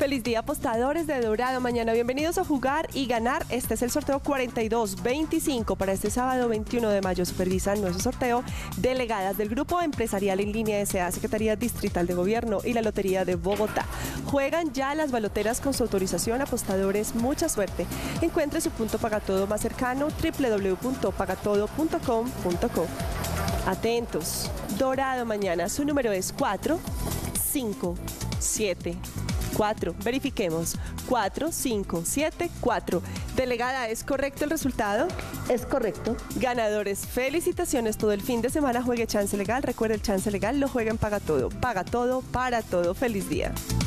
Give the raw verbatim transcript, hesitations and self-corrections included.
Feliz día, apostadores de Dorado Mañana. Bienvenidos a jugar y ganar. Este es el sorteo cuarenta y dos veinticinco para este sábado veintiuno de mayo. Supervisan nuestro sorteo delegadas del Grupo Empresarial en Línea S A, Secretaría Distrital de Gobierno y la Lotería de Bogotá. Juegan ya las baloteras con su autorización. Apostadores, mucha suerte. Encuentre su punto pagatodo más cercano, w w w punto pagatodo punto com punto co. Atentos. Dorado Mañana. Su número es cuatro cinco siete cuatro. Verifiquemos. cuatro cinco siete cuatro. Delegada, ¿es correcto el resultado? Es correcto. Ganadores, felicitaciones. Todo el fin de semana juegue Chance Legal. Recuerde, el Chance Legal lo juega en Paga Todo. Paga todo para todo. Feliz día.